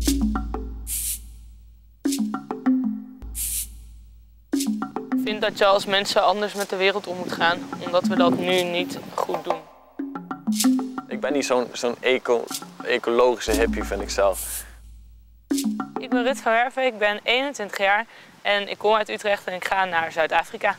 Ik vind dat je als mensen anders met de wereld om moet gaan, omdat we dat nu niet goed doen. Ik ben niet zo'n ecologische hippie, vind ik zelf. Ik ben Rut van Werven, ik ben 21 jaar en ik kom uit Utrecht en ik ga naar Zuid-Afrika.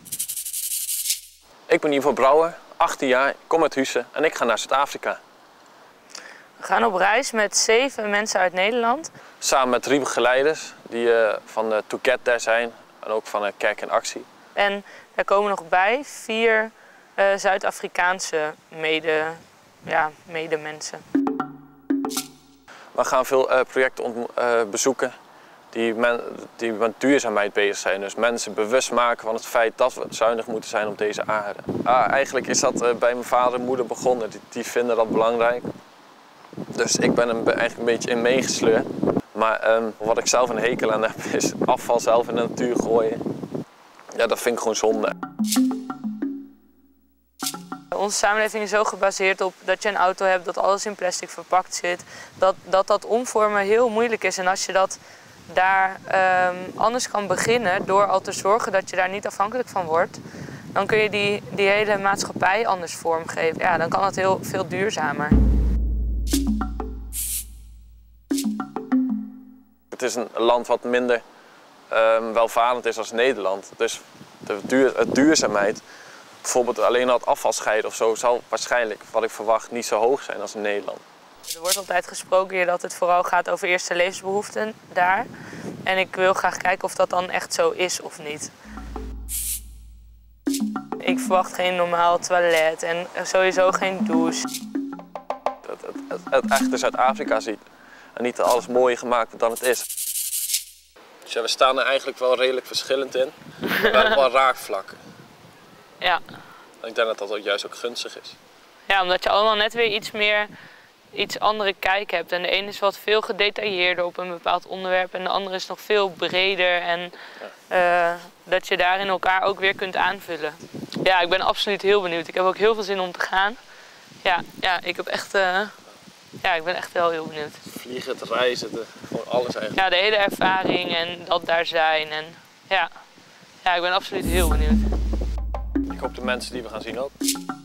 Ik ben Ivo Brouwer, 18 jaar, ik kom uit Husse en ik ga naar Zuid-Afrika. We gaan op reis met 7 mensen uit Nederland. Samen met 3 begeleiders die van To Get There zijn en ook van Kerk in Actie. En daar komen nog bij 4 Zuid-Afrikaanse medemensen. We gaan veel projecten bezoeken die met duurzaamheid bezig zijn. Dus mensen bewust maken van het feit dat we zuinig moeten zijn op deze aarde. Eigenlijk is dat bij mijn vader en moeder begonnen. Die vinden dat belangrijk. Dus ik ben er eigenlijk een beetje in meegesleurd. Maar wat ik zelf een hekel aan heb is afval zelf in de natuur gooien. Ja, dat vind ik gewoon zonde. Onze samenleving is zo gebaseerd op dat je een auto hebt, dat alles in plastic verpakt zit. Dat omvormen heel moeilijk is. En als je dat daar anders kan beginnen door al te zorgen dat je daar niet afhankelijk van wordt, dan kun je die hele maatschappij anders vormgeven. Ja, dan kan het heel veel duurzamer. Het is een land wat minder welvarend is als Nederland. Dus de duurzaamheid, bijvoorbeeld alleen al het afval scheiden of zo, zal waarschijnlijk, wat ik verwacht, niet zo hoog zijn als in Nederland. Er wordt altijd gesproken hier dat het vooral gaat over eerste levensbehoeften daar. En ik wil graag kijken of dat dan echt zo is of niet. Ik verwacht geen normaal toilet en sowieso geen douche. Het echte Zuid-Afrika ziet en niet alles mooier gemaakt dan het is. Dus ja, we staan er eigenlijk wel redelijk verschillend in, maar we hebben wel raakvlakken. Ja. En ik denk dat dat juist ook gunstig is. Ja, omdat je allemaal net weer iets andere kijk hebt. En de ene is wat veel gedetailleerder op een bepaald onderwerp en de andere is nog veel breder. En dat je daarin elkaar ook weer kunt aanvullen. Ja, ik ben absoluut heel benieuwd. Ik heb ook heel veel zin om te gaan. Ja, ik ben echt wel heel benieuwd. Vliegen, het reizen, gewoon alles eigenlijk. Ja, de hele ervaring en dat daar zijn. En ja, ik ben absoluut heel benieuwd. Ik hoop de mensen die we gaan zien ook.